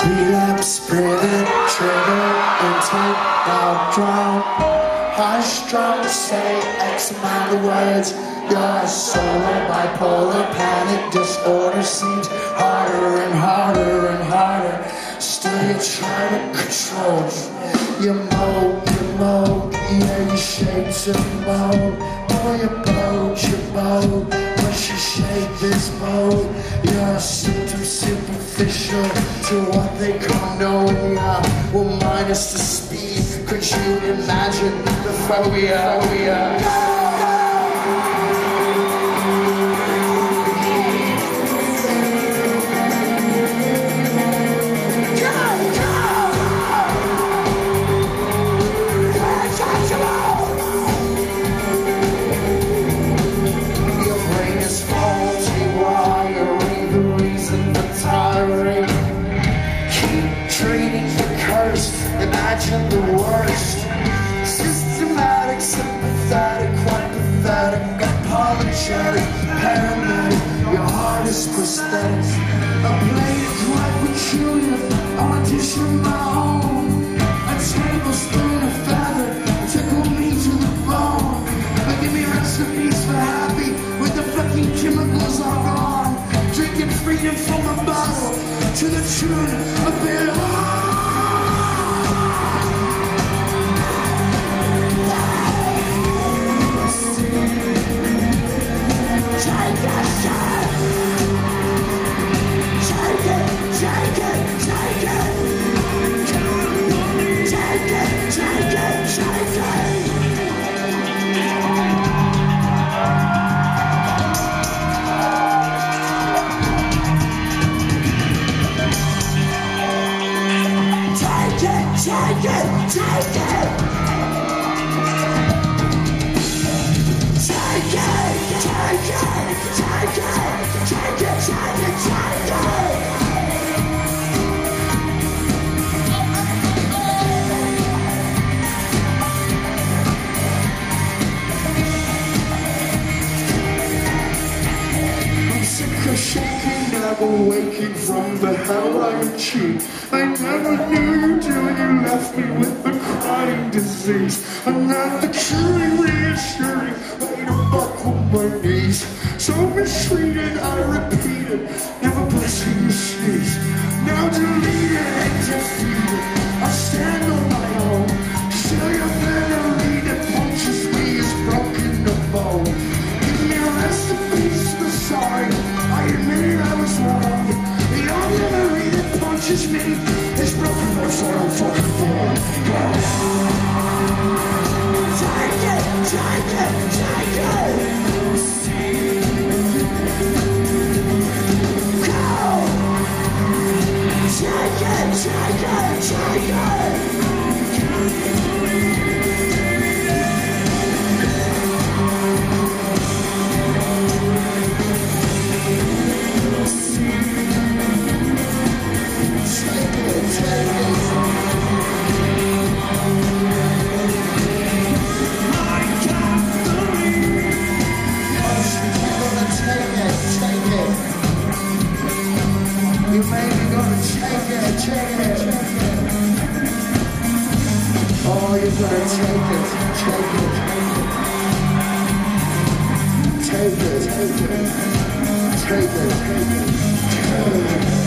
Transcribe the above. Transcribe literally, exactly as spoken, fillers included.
Relapse, breathing, trigger, intake, now drown. High strung, say X amount of words. Your solo bipolar panic disorder seems harder and harder and harder. Still you try to control your mode, your mode, yeah, your shapes of mode. Oh, your boat, your mode, but you shape this mode. Your symptoms superficial to what they call knowing ya. Well, minus the speed, could you imagine the phobia? phobia? Imagine the worst. Systematic, sympathetic, quite pathetic, apologetic, paranoid. Your heart is prosthetic. A blade of quite peculiar, audition my own. A tablespoon of feather, tickle me to the bone. But give me recipes for happy with the fucking chemicals all gone. Drinking freedom from a bottle to the tune of it all. Take it, take it, take it, take it, take it, take it, take it, take it. I'm sick of shaking, never waking from the hell I achieved. I never knew you till you left me with the crying disease. I'm not the truly reassuring way to buckle my knees. So mistreated, I repeat it, never blessing you sneeze. Now deleted and defeated, I stand on my own. Still your memory that punches me is broken to bone. Give me a rest in peace, but sorry, I admit I was wrong. The only memory that punches me is broken my soul fucking form. Take it, take it, take it. Go. Take it, take it, take it. You maybe gonna take it, take it. Oh, you gotta take it, take it. Take it, take it, take it, take it.